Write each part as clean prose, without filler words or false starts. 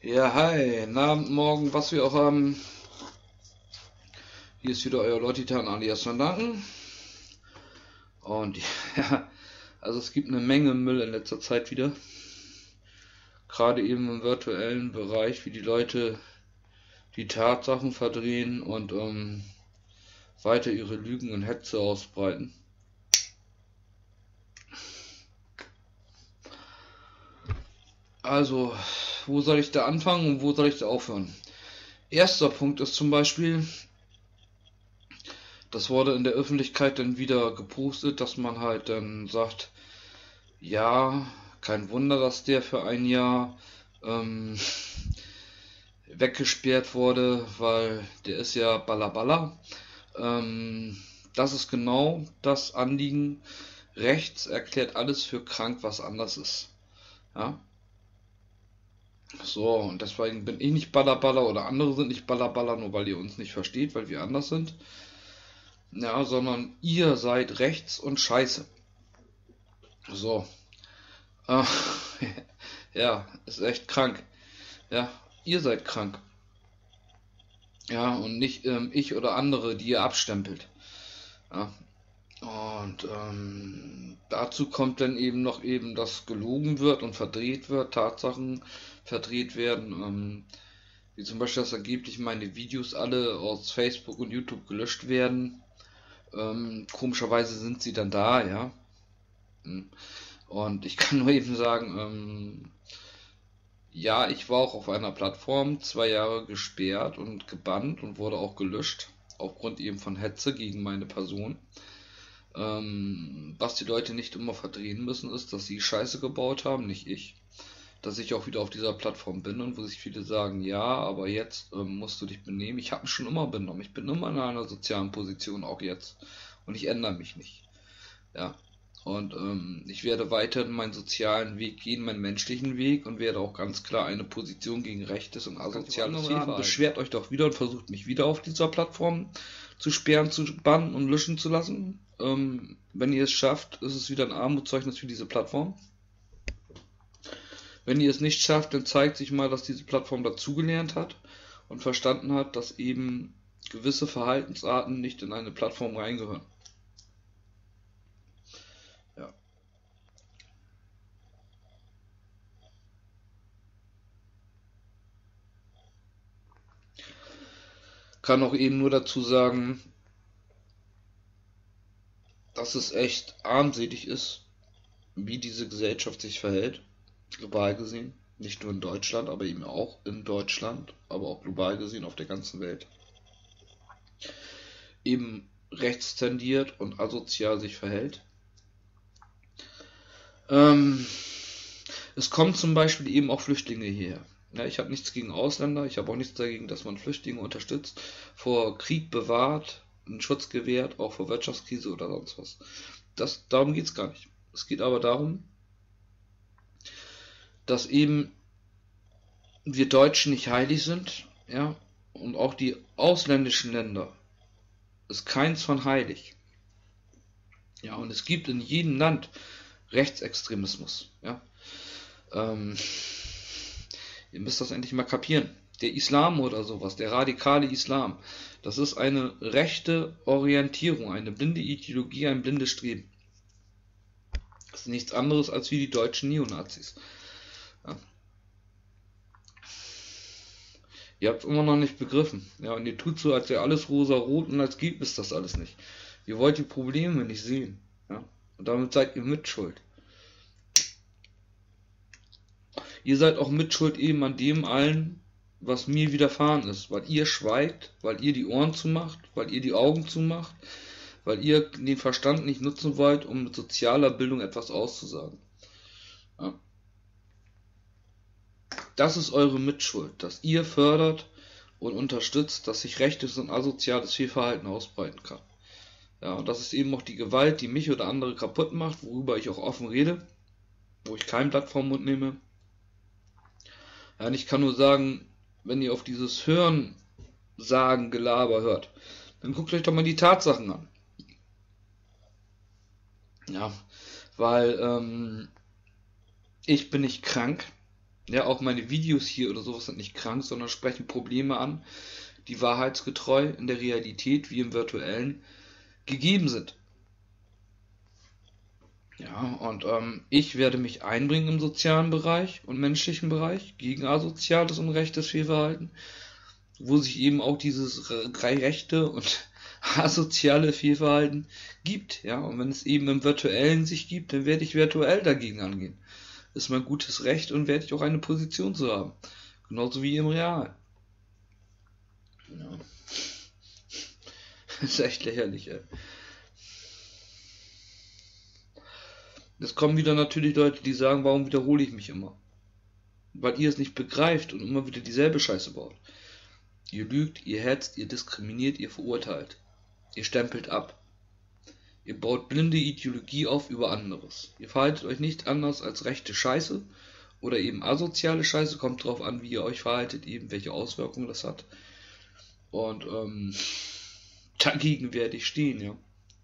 Ja, hi, guten Abend, morgen, was wir auch haben. Hier ist wieder euer Lottitan alias Van Danken. Und ja, also es gibt eine Menge Müll in letzter Zeit wieder. Gerade eben im virtuellen Bereich, wie die Leute die Tatsachen verdrehen und weiter ihre Lügen und Hetze ausbreiten. Also, wo soll ich da anfangen und wo soll ich da aufhören? Erster Punkt ist zum Beispiel, das wurde in der Öffentlichkeit dann wieder gepostet, dass man halt dann sagt, ja, kein Wunder, dass der für ein Jahr weggesperrt wurde, weil der ist ja Balla. Das ist genau das Anliegen. Rechts erklärt alles für krank, was anders ist. Ja? So, und deswegen bin ich nicht Balla oder andere sind nicht Balla, nur weil ihr uns nicht versteht, weil wir anders sind. Ja, sondern ihr seid rechts und scheiße. So. Äh, ja, ist echt krank. Ja, ihr seid krank. Ja, und nicht ich oder andere, die ihr abstempelt. Ja. Und dazu kommt dann eben noch eben, dass gelogen wird und verdreht wird, Tatsachen verdreht werden. Wie zum Beispiel, dass angeblich meine Videos alle aus Facebook und YouTube gelöscht werden. Komischerweise sind sie dann da, ja. Und ich kann nur eben sagen, ja, ich war auch auf einer Plattform 2 Jahre gesperrt und gebannt und wurde auch gelöscht, aufgrund eben von Hetze gegen meine Person. Was die Leute nicht immer verdrehen müssen, ist, dass sie Scheiße gebaut haben, nicht ich. Dass ich auch wieder auf dieser Plattform bin und wo sich viele sagen, ja, aber jetzt musst du dich benehmen. Ich habe mich schon immer benommen. Ich bin immer in einer sozialen Position, auch jetzt. Und ich ändere mich nicht. Ja. Und ich werde weiter meinen sozialen Weg gehen, meinen menschlichen Weg und werde auch ganz klar eine Position gegen rechtes und asoziales verhalten. Beschwert euch doch wieder und versucht mich wieder auf dieser Plattform zu sperren, zu bannen und löschen zu lassen. Wenn ihr es schafft, ist es wieder ein Armutszeugnis für diese Plattform. Wenn ihr es nicht schafft, dann zeigt sich mal, dass diese Plattform dazugelernt hat und verstanden hat, dass eben gewisse Verhaltensarten nicht in eine Plattform reingehören. Ja. Kann auch eben nur dazu sagen, dass es echt armselig ist, wie diese Gesellschaft sich verhält, global gesehen. Nicht nur in Deutschland, aber eben auch in Deutschland, aber auch global gesehen auf der ganzen Welt. Eben rechts tendiert und asozial sich verhält. Es kommen zum Beispiel eben auch Flüchtlinge hierher. Ja, ich habe nichts gegen Ausländer, ich habe auch nichts dagegen, dass man Flüchtlinge unterstützt, vor Krieg bewahrt, einen Schutz gewährt, auch vor Wirtschaftskrise oder sonst was. Darum geht es gar nicht. Es geht aber darum, dass eben wir Deutschen nicht heilig sind, ja, und auch die ausländischen Länder ist keins von heilig. Ja, und es gibt in jedem Land Rechtsextremismus, ja. Ihr müsst das endlich mal kapieren. Der Islam oder sowas, der radikale Islam, das ist eine rechte Orientierung, eine blinde Ideologie, ein blindes Streben. Das ist nichts anderes als wie die deutschen Neonazis. Ja. Ihr habt es immer noch nicht begriffen. Ja, und ihr tut so, als wäre alles rosa-rot und als gibt es das alles nicht. Ihr wollt die Probleme nicht sehen. Ja. Und damit seid ihr mitschuld. Ihr seid auch mitschuld eben an dem allen, was mir widerfahren ist, weil ihr schweigt, weil ihr die Ohren zumacht, weil ihr die Augen zumacht, weil ihr den Verstand nicht nutzen wollt, um mit sozialer Bildung etwas auszusagen. Ja. Das ist eure Mitschuld, dass ihr fördert und unterstützt, dass sich rechtes und asoziales Fehlverhalten ausbreiten kann. Ja, und das ist eben auch die Gewalt, die mich oder andere kaputt macht, worüber ich auch offen rede, wo ich kein Blatt vom Mund nehme. Ja, und ich kann nur sagen, wenn ihr auf dieses Hören, Sagen, Gelaber hört, dann guckt euch doch mal die Tatsachen an. Ja, weil ich bin nicht krank, Ja, auch meine Videos hier oder sowas sind nicht krank, sondern sprechen Probleme an, die wahrheitsgetreu in der Realität wie im virtuellen gegeben sind. Ja, und ich werde mich einbringen im sozialen Bereich und menschlichen Bereich gegen asoziales und rechtes Fehlverhalten, wo sich eben auch dieses rechte und asoziale Fehlverhalten gibt. Ja, und wenn es eben im virtuellen sich gibt, dann werde ich virtuell dagegen angehen. Ist mein gutes Recht und werde ich auch eine Position zu haben. Genauso wie im Real. Ja. Ist echt lächerlich, ey. Es kommen wieder natürlich Leute, die sagen, warum wiederhole ich mich immer? Weil ihr es nicht begreift und immer wieder dieselbe Scheiße baut. Ihr lügt, ihr hetzt, ihr diskriminiert, ihr verurteilt. Ihr stempelt ab. Ihr baut blinde Ideologie auf über anderes. Ihr verhaltet euch nicht anders als rechte Scheiße oder eben asoziale Scheiße. Kommt drauf an, wie ihr euch verhaltet, eben welche Auswirkungen das hat. Und dagegen werde ich stehen, ja.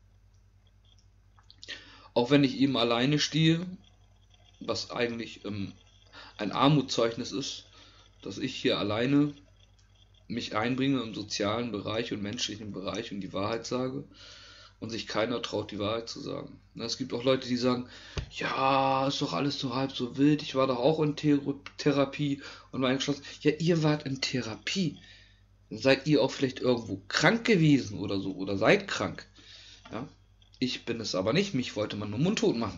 Auch wenn ich eben alleine stehe, was eigentlich ein Armutszeugnis ist, dass ich hier alleine mich einbringe im sozialen Bereich und menschlichen Bereich und die Wahrheit sage und sich keiner traut, die Wahrheit zu sagen. Es gibt auch Leute, die sagen, ja, ist doch alles so halb so wild, ich war doch auch in Therapie und war eingeschlossen. Ja, ihr wart in Therapie. Dann seid ihr auch vielleicht irgendwo krank gewesen oder so oder seid krank. Ja? Ich bin es aber nicht, mich wollte man nur mundtot machen.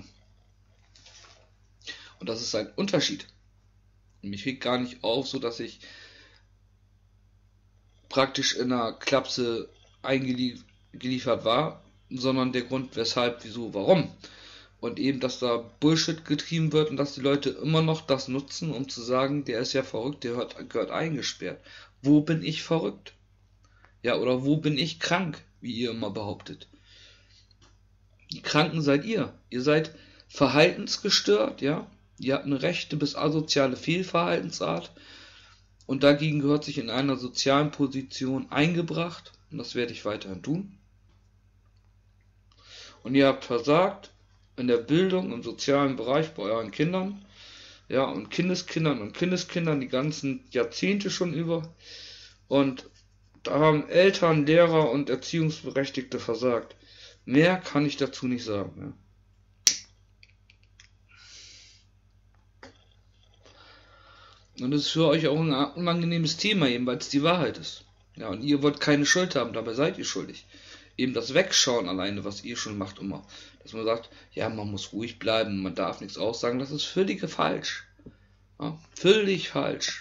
Und das ist ein Unterschied. Und mich regt gar nicht auf, so dass ich praktisch in einer Klapse eingeliefert war, sondern der Grund, weshalb, wieso, warum. Und eben, dass da Bullshit getrieben wird und dass die Leute immer noch das nutzen, um zu sagen, der ist ja verrückt, der gehört eingesperrt. Wo bin ich verrückt? Ja, oder wo bin ich krank, wie ihr immer behauptet? Die Kranken seid ihr. Ihr seid verhaltensgestört, ja. Ihr habt eine rechte bis asoziale Fehlverhaltensart und dagegen gehört sich in einer sozialen Position eingebracht und das werde ich weiterhin tun. Und ihr habt versagt in der Bildung, im sozialen Bereich bei euren Kindern, ja, und Kindeskindern die ganzen Jahrzehnte schon über. Und da haben Eltern, Lehrer und Erziehungsberechtigte versagt. Mehr kann ich dazu nicht sagen. Ja. Und das ist für euch auch ein unangenehmes Thema, eben weil es die Wahrheit ist. Ja, und ihr wollt keine Schuld haben, dabei seid ihr schuldig. Eben das Wegschauen alleine, was ihr schon macht immer. Dass man sagt, ja, man muss ruhig bleiben, man darf nichts aussagen, das ist völlig falsch. Ja, völlig falsch.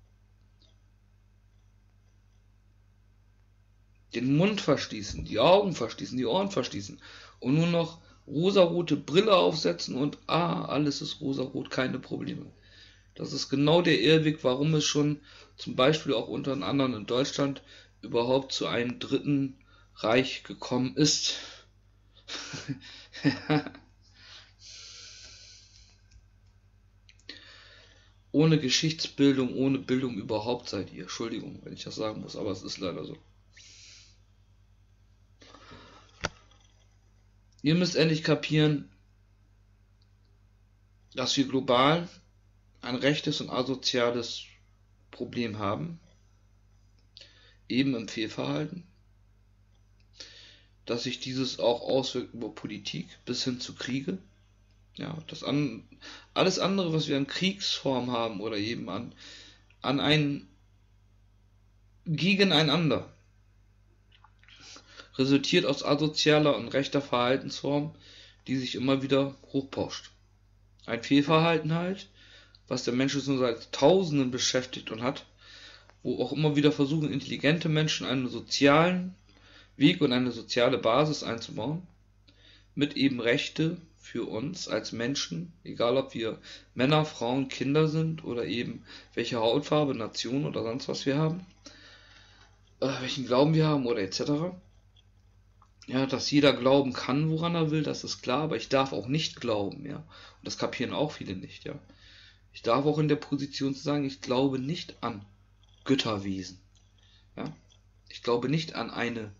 Den Mund verschließen, die Augen verschließen, die Ohren verschließen und nur noch rosarote Brille aufsetzen und alles ist rosarot, keine Probleme. Das ist genau der Irrweg, warum es schon zum Beispiel auch unter anderem in Deutschland überhaupt zu einem dritten Reich gekommen ist. Ohne Geschichtsbildung, ohne Bildung überhaupt seid ihr. Entschuldigung, wenn ich das sagen muss, aber es ist leider so. Ihr müsst endlich kapieren, dass wir global ein rechtes und asoziales Problem haben, eben im Fehlverhalten, dass sich dieses auch auswirkt über Politik bis hin zu Kriege. Ja, alles andere, was wir an Kriegsform haben oder eben an ein Gegeneinander, resultiert aus asozialer und rechter Verhaltensform, die sich immer wieder hochpusht. Ein Fehlverhalten halt, was der Mensch schon seit Tausenden beschäftigt und hat, wo auch immer wieder versuchen, intelligente Menschen einen sozialen Weg und eine soziale Basis einzubauen, mit eben Rechte für uns als Menschen, egal ob wir Männer, Frauen, Kinder sind oder eben welche Hautfarbe, Nation oder sonst was wir haben, welchen Glauben wir haben oder etc. Ja, dass jeder glauben kann, woran er will, das ist klar, aber ich darf auch nicht glauben, ja. Und das kapieren auch viele nicht, ja. Ich darf auch in der Position zu sagen, ich glaube nicht an Götterwesen, ja. Ich glaube nicht an an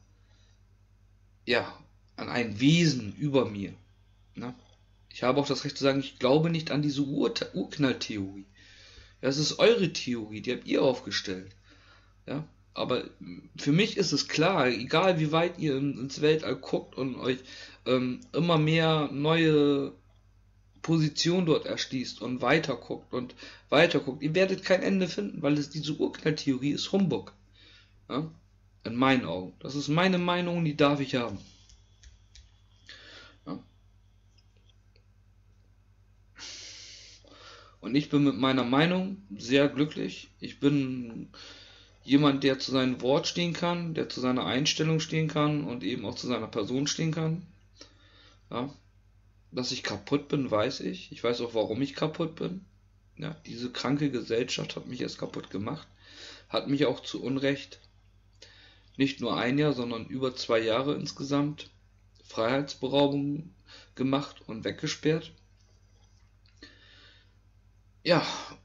ein Wesen über mir, ne? Ich habe auch das Recht zu sagen, ich glaube nicht an diese Urknalltheorie. Das ist eure Theorie, die habt ihr aufgestellt. Ja, aber für mich ist es klar, egal wie weit ihr ins Weltall guckt und euch immer mehr neue Positionen dort erschließt und weiter guckt, ihr werdet kein Ende finden, weil diese Urknalltheorie ist Humbug. Ja? In meinen Augen. Das ist meine Meinung, die darf ich haben. Ja? Und ich bin mit meiner Meinung sehr glücklich. Ich bin jemand, der zu seinem Wort stehen kann, der zu seiner Einstellung stehen kann und eben auch zu seiner Person stehen kann. Ja? Dass ich kaputt bin, weiß ich. Ich weiß auch, warum ich kaputt bin. Ja, diese kranke Gesellschaft hat mich erst kaputt gemacht. Hat mich auch zu Unrecht nicht nur ein Jahr, sondern über 2 Jahre insgesamt Freiheitsberaubung gemacht und weggesperrt. Ja,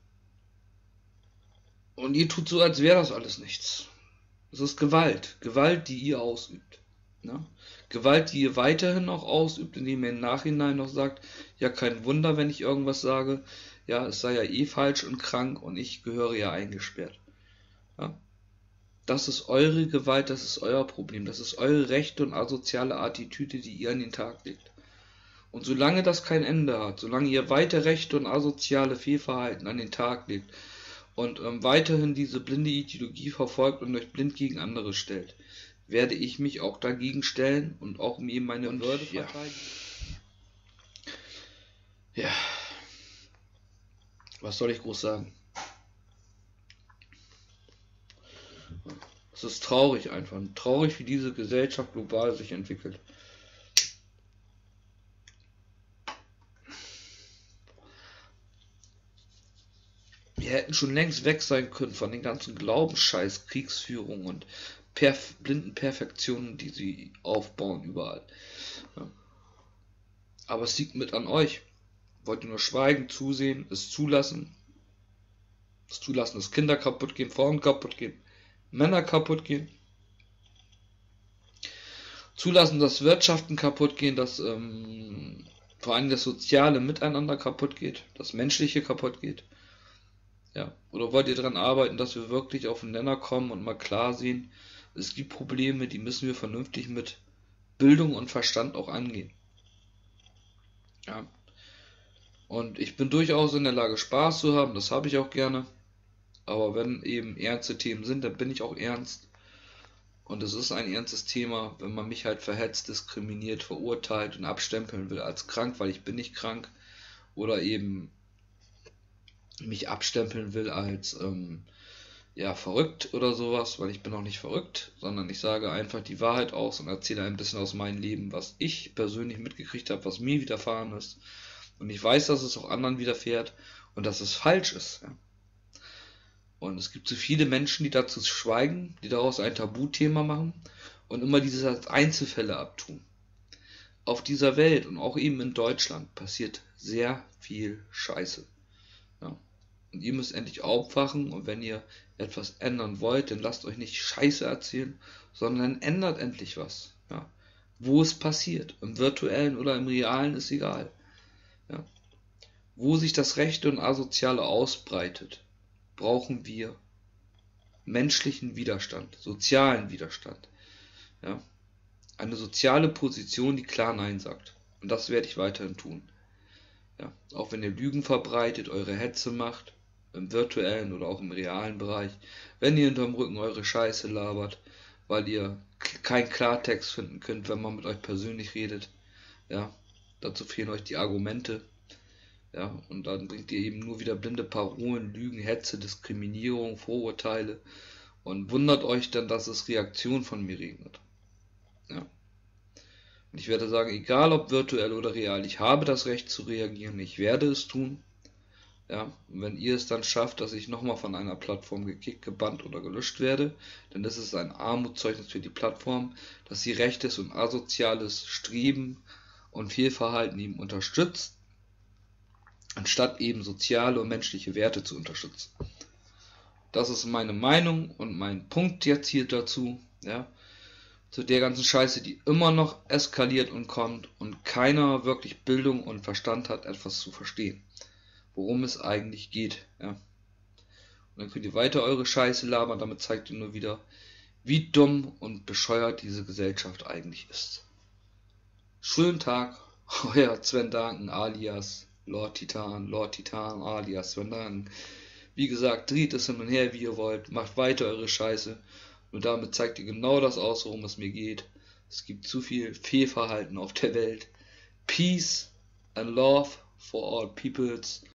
und ihr tut so, als wäre das alles nichts. Es ist Gewalt. Gewalt, die ihr ausübt. Ne? Gewalt, die ihr weiterhin noch ausübt, indem ihr im Nachhinein noch sagt, ja, kein Wunder, wenn ich irgendwas sage, ja, es sei ja eh falsch und krank und ich gehöre ja eingesperrt. Ja? Das ist eure Gewalt, das ist euer Problem, das ist eure rechte und asoziale Attitüde, die ihr an den Tag legt. Und solange das kein Ende hat, solange ihr weiter rechte und asoziale Fehlverhalten an den Tag legt und weiterhin diese blinde Ideologie verfolgt und euch blind gegen andere stellt, werde ich mich auch dagegen stellen und auch mir meine Würde verteidigen. Ja. Was soll ich groß sagen? Es ist traurig einfach. Traurig, wie diese Gesellschaft global sich entwickelt. Wir hätten schon längst weg sein können von den ganzen Glaubensscheiß, Kriegsführung und blinden Perfektionen, die sie aufbauen überall. Ja. Aber es liegt mit an euch. Wollt ihr nur schweigen, zusehen, es zulassen? Es zulassen, dass Kinder kaputt gehen, Frauen kaputt gehen, Männer kaputt gehen? Zulassen, dass Wirtschaften kaputt gehen, dass vor allem das soziale Miteinander kaputt geht, das Menschliche kaputt geht? Ja. Oder wollt ihr daran arbeiten, dass wir wirklich auf den Nenner kommen und mal klar sehen, es gibt Probleme, die müssen wir vernünftig mit Bildung und Verstand auch angehen. Ja. Und ich bin durchaus in der Lage, Spaß zu haben, das habe ich auch gerne. Aber wenn eben ernste Themen sind, dann bin ich auch ernst. Und es ist ein ernstes Thema, wenn man mich halt verhetzt, diskriminiert, verurteilt und abstempeln will als krank, weil ich bin nicht krank. Oder eben mich abstempeln will als ja, verrückt oder sowas, weil ich bin auch nicht verrückt, sondern ich sage einfach die Wahrheit aus und erzähle ein bisschen aus meinem Leben, was ich persönlich mitgekriegt habe, was mir widerfahren ist. Und ich weiß, dass es auch anderen widerfährt und dass es falsch ist. Ja. Und es gibt so viele Menschen, die dazu schweigen, die daraus ein Tabuthema machen und immer diese als Einzelfälle abtun. Auf dieser Welt und auch eben in Deutschland passiert sehr viel Scheiße. Ja. Und ihr müsst endlich aufwachen und wenn ihr etwas ändern wollt, dann lasst euch nicht Scheiße erzählen, sondern ändert endlich was. Ja. Wo es passiert, im virtuellen oder im realen, ist egal. Ja. Wo sich das Rechte und Asoziale ausbreitet, brauchen wir menschlichen Widerstand, sozialen Widerstand. Ja. Eine soziale Position, die klar Nein sagt. Und das werde ich weiterhin tun. Ja. Auch wenn ihr Lügen verbreitet, eure Hetze macht, im virtuellen oder auch im realen Bereich, wenn ihr hinterm Rücken eure Scheiße labert, weil ihr keinen Klartext finden könnt, wenn man mit euch persönlich redet. Ja. Dazu fehlen euch die Argumente. Ja, und dann bringt ihr eben nur wieder blinde Parolen, Lügen, Hetze, Diskriminierung, Vorurteile und wundert euch dann, dass es Reaktion von mir regnet. Ja. Und ich werde sagen, egal ob virtuell oder real, ich habe das Recht zu reagieren, ich werde es tun. Ja, und wenn ihr es dann schafft, dass ich nochmal von einer Plattform gekickt, gebannt oder gelöscht werde, dann ist es ein Armutszeugnis für die Plattform, dass sie rechtes und asoziales Streben und Fehlverhalten eben unterstützt, anstatt eben soziale und menschliche Werte zu unterstützen. Das ist meine Meinung und mein Punkt jetzt hier dazu, ja, zu der ganzen Scheiße, die immer noch eskaliert und kommt und keiner wirklich Bildung und Verstand hat, etwas zu verstehen, worum es eigentlich geht, ja. Und dann könnt ihr weiter eure Scheiße labern, damit zeigt ihr nur wieder, wie dumm und bescheuert diese Gesellschaft eigentlich ist. Schönen Tag, euer Sven Danken alias Lord Titan alias Sven Danken. Wie gesagt, dreht es hin und her, wie ihr wollt, macht weiter eure Scheiße. Und damit zeigt ihr genau das aus, worum es mir geht. Es gibt zu viel Fehlverhalten auf der Welt. Peace and love for all peoples.